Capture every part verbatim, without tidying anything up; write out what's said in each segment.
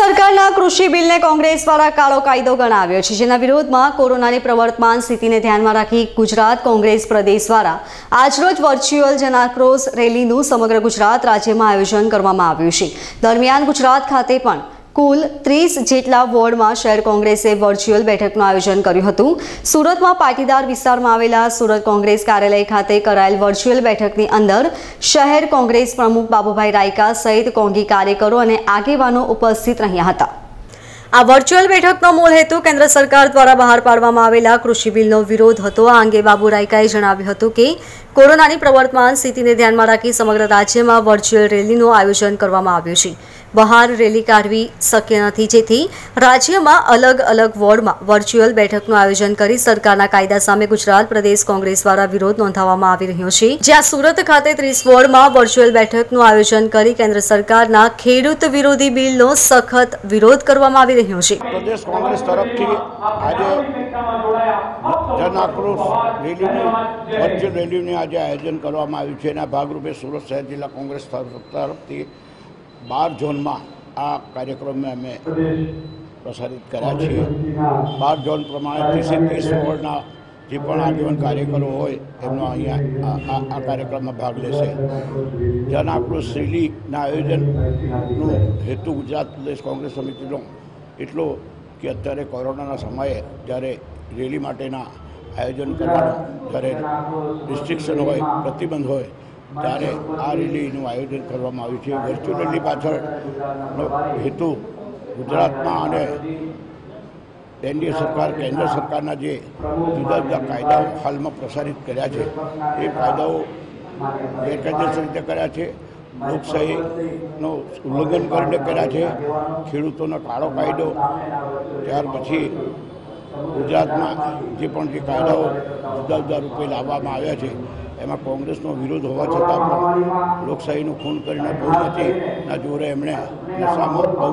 સરકારના કૃષિ બિલને કોંગ્રેસ દ્વારા કાળો કાયદો ગણાવ્યો છે, જેના વિરોધમાં કોરોનાની પ્રવર્તમાન સ્થિતિને ધ્યાનમાં રાખી ગુજરાત કોંગ્રેસ પ્રદેશ દ્વારા આજરોજ વર્ચ્યુઅલ જનાક્રોશ રેલીનું સમગ્ર ગુજરાત રાજ્યમાં આયોજન કરવામાં આવ્યું છે। દરમિયાન ગુજરાત ખાતે પણ કુલ ત્રીસ જેટલા વોર્ડમાં શહેર કોંગ્રેસે વર્ચ્યુઅલ બેઠકનું આયોજન કર્યું હતું। સુરતમાં પાટીદાર વિસ્તારમાં આવેલા સુરત કોંગ્રેસ કાર્યાલય ખાતે કરાયેલ વર્ચ્યુઅલ બેઠકની અંદર શહેર કોંગ્રેસ પ્રમુખ બાબુભાઈ રાયકા સહિત કોંગી કાર્યકરો અને આગેવાનો ઉપસ્થિત રહ્યા હતા। આ વર્ચ્યુઅલ બેઠકનો મૂળ હેતુ કેન્દ્ર સરકાર દ્વારા બહાર પાડવામાં આવેલા કૃષિ બિલનો વિરોધ હતો। આ અંગે બાબુ રાયકાએ જણાવ્યું હતું કે કોરોનાની પ્રવર્તમાન સ્થિતિને ધ્યાનમાં રાખી સમગ્ર રાજ્યમાં વર્ચ્યુઅલ રેલીનું આયોજન કરવામાં આવ્યું છે। બહાર રેલી કાઢવી શક્ય નથી, જેથી રાજ્યમાં અલગ અલગ વોર્ડમાં વર્ચ્યુઅલ બેઠકનું આયોજન કરી સરકારના કાયદા સામે ગુજરાત પ્રદેશ કોંગ્રેસ દ્વારા વિરોધ નોંધાવવામાં આવી રહ્યો છે। જ્યાં સુરત ખાતે ત્રીસ વોર્ડમાં વર્ચ્યુઅલ બેઠકનું આયોજન કરી કેન્દ્ર સરકારના ખેડૂત વિરોધી બિલનો સખત વિરોધ કરવામાં આવી રહ્યો છે। પ્રદેશ કોંગ્રેસ તરફથી આજે જન આક્રોશ રેલીનું વર્ચ્યુઅલ રેલીનું આજે આયોજન કરવામાં આવ્યું છે। એના ભાગરૂપે સુરત શહેર જિલ્લા કોંગ્રેસ તરફથી બાર ઝોનમાં આ કાર્યક્રમને અમે પ્રસારિત કર્યા છીએ। બાર ઝોન પ્રમાણે ત્રીસે ત્રીસ વોર્ડના જે પણ આગેવાન કાર્યકરો હોય એમનો અહીંયા આ કાર્યક્રમમાં ભાગ લેશે। જન આક્રોશ રેલીના આયોજનનો હેતુ ગુજરાત પ્રદેશ કોંગ્રેસ સમિતિનો એટલો કે અત્યારે કોરોનાના સમયે જ્યારે રેલી માટેના આયોજન કરવાનું, જ્યારે રિસ્ટ્રિક્શન હોય, પ્રતિબંધ હોય, ત્યારે આ રેલીનું આયોજન કરવામાં આવ્યું છે। વર્ચ્યુઅલ રેલી પાછળનો હેતુ ગુજરાતમાં અને એનડીએ સરકાર, કેન્દ્ર સરકારના જે જુદા જુદા કાયદાઓ હાલમાં પ્રસારિત કર્યા છે એ કાયદાઓ ગેરકાયદેસર રીતે કર્યા છે, લોકશાહીનો ઉલ્લંઘન કરીને કર્યા છે। ખેડૂતોનો કાળો કાયદો, ત્યાર પછી ગુજરાતમાં જે પણ જે કાયદાઓ જુદા જુદા રૂપે લાવવામાં આવ્યા છે એમાં કોંગ્રેસનો વિરોધ હોવા છતાં પણ લોકશાહીનું ખૂન કરીને બહુમતીના જોરે એમણે નશામાં બહુ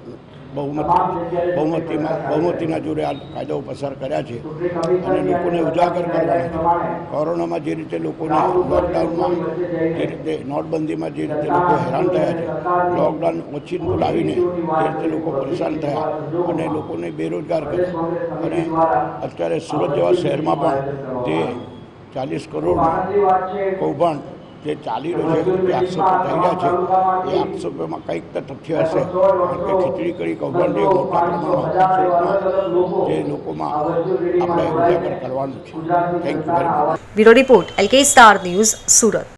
બહુમતી બહુમતીમાં બહુમતીના જોરે આ કાયદાઓ પસાર કર્યા છે અને લોકોને ઉજાગર કરવાના છે। કોરોનામાં જે રીતે લોકોને લોકડાઉનમાં જે રીતે નોટબંધીમાં જે રીતે લોકો હેરાન થયા છે, લોકડાઉન ઓછીનું લાવીને જે રીતે લોકો પરેશાન થયા અને લોકોને બેરોજગાર કર્યા, અને અત્યારે સુરત જેવા શહેરમાં પણ જે ચાલીસ કરોડનું કૌભાંડ જે ચાલી રહ્યું છે, જે આક્ષેપો થઈ રહ્યા છે, એ આક્ષેપોમાં કંઈક તો તથ્ય હશે, કારણ કે ખીચડી કરી કૌભાંડ જે મોટા પ્રમાણમાં જે લોકોમાં આપણે ઉજાગર કરવાનું છે। Thank you very much. Bureau report, LK star news, Surat.